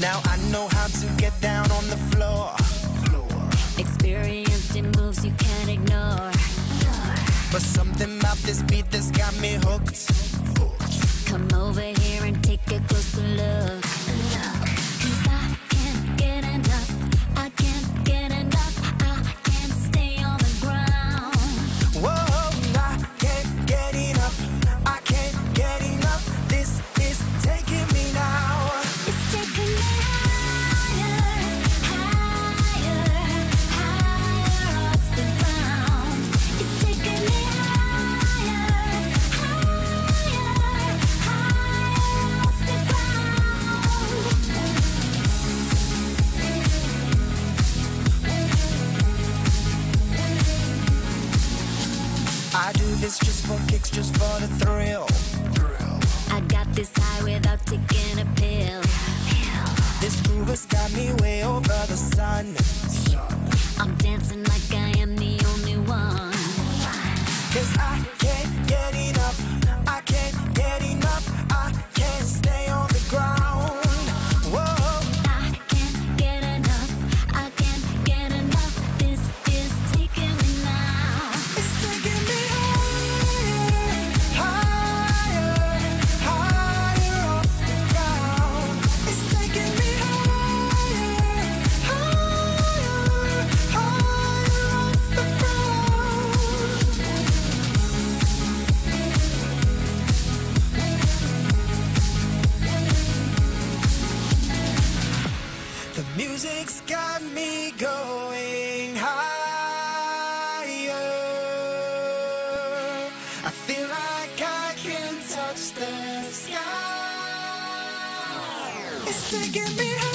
Now I know how to get down on the floor. Experienced in moves you can't ignore. But something about this beat that's got me hooked. Come over here and take a closer look. 'Cause I can't get enough. I can't get enough. I can't stay on the ground. Whoa, I can't get enough. I can't get enough. This is taking me now. It's taking me higher, higher, higher off the ground. It's taking me higher, higher, higher off the ground. I do this just for kicks, just for the thrill. I got this high without taking a pill. This groove has got me way over the sun. I'm dancing like I am the only one. 'Cause I can't get enough. I can't get enough. I can't stay on the ground. Whoa, I can't get enough. I can't get enough. This is taking me now. it's taking me higher, higher, higher off the ground. It's taking me higher, higher, higher off the ground. The music's got me going higher. I feel like I can touch the sky. It's taking me higher.